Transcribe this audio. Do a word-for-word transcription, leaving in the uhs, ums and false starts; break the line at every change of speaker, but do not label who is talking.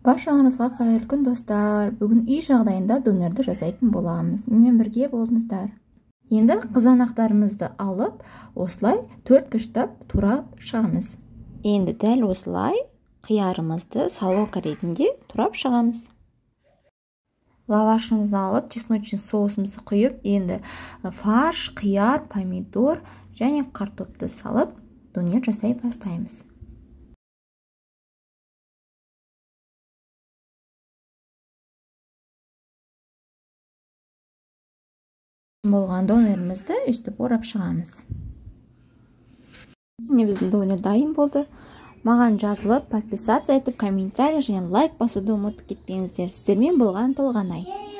Баршаңызға қайырлы күн достар. Бүгін үй жағдайында донерді жасайтын боламыз. Менімен бірге болыңыздар. Енді қызанақтарымызды алып, осылай төрт бұрыштап турап шығамыз. Енді дәл осылай қиярымызды солонка ретінде турап шығамыз. Лавашымызды алып, чесночный соусымызды құйып, енді фарш, қияр, помидор және картопты салып, донер жасай бастаймыз. Болған донерімізді үстіп орап шығамыз. Міне біздің донер дайын болды. Маған жазылып, подписаться етіп, комментарий және лайк басуды ұмытып кетпеңіздер. Сіздермен болған Толғанай.